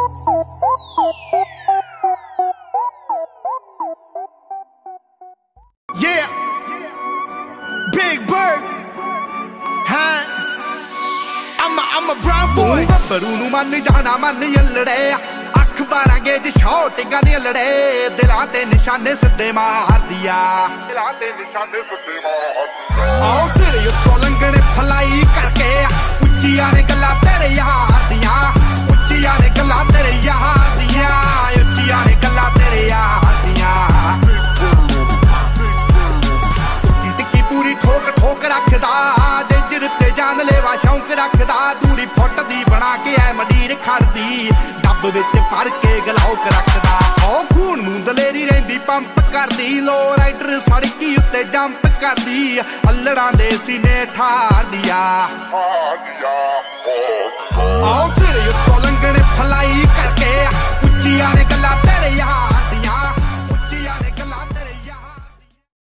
Yeah, Big Bird, huh? I'm a brown boy. ਗੱਭਰੂ ਨੂੰ ਮੰਨ ਜਾਣਾ ਮੰਨ ਯੱਲੜੇ ਅਖਬਾਰਾਂ ਗੇਜ ਸ਼ੌਟਿੰਗਾਂ ਦੀਆਂ ਲੜੇ ਦਿਲਾਂ ਤੇ ਨਿਸ਼ਾਨੇ ਸਿੱਧੇ ਮਾਰਦੀ ਆ ਦਿਲਾਂ ਤੇ ਨਿਸ਼ਾਨੇ ਸਿੱਧੇ ਮਾਰਦੀ ਆ ਆਓ ਸਿਰ ਉੱਤੋਂ ਲੰਘਣੇ ਫਲਾਈ ਕਰਕੇ ਉੱਚੀਆਂ ਨੇ ਗੱਲਾਂ ਤੇਰੇ ਯਾਰ ਦੀਆਂ ਉੱਚੀਆਂ ਨੇ ਗੱਲਾਂ ਤੇਰੇ ਯਾਰ ਦੀਆਂ ਉੱਚੀਆਂ ਨੇ ਗੱਲਾਂ ਤੇਰੇ ਯਾਰ ਦੀਆਂ ਠੋਕ ਠੋਕ ਰੱਖਦਾ ਡੇਂਜਰ ਤੇ ਜਾਨ ਲੈਵਾ ਸ਼ੌਂਕ ਰੱਖਦਾ ਦੂਰੀ ਫੁੱਟ ਦੀ ਬਣਾ ਕੇ ਐ ਮੰਡੀਰ ਖੜਦੀ ਡੱਬ ਵਿੱਚ ਭਰ ਕੇ ਗਲੌਕ ਰੱਖਦਾ ਓ ਖੂਨ ਨੂੰ ਦਲੇਰੀ ਰਹਿੰਦੀ ਪੰਪ ਕਰਦੀ ਲੋ ਰਾਈਡਰ ਸੜਕੀ ਉੱਤੇ ਜੰਪ ਕਰਦੀ ਅਲੜਾਂ ਦੇ ਸੀਨੇ ਠਾਰਦੀ ਆ ਆਓ ਸਿਰ ਉੱਤੋਂ ਲੰਘਣੇ ਫਲਾਈ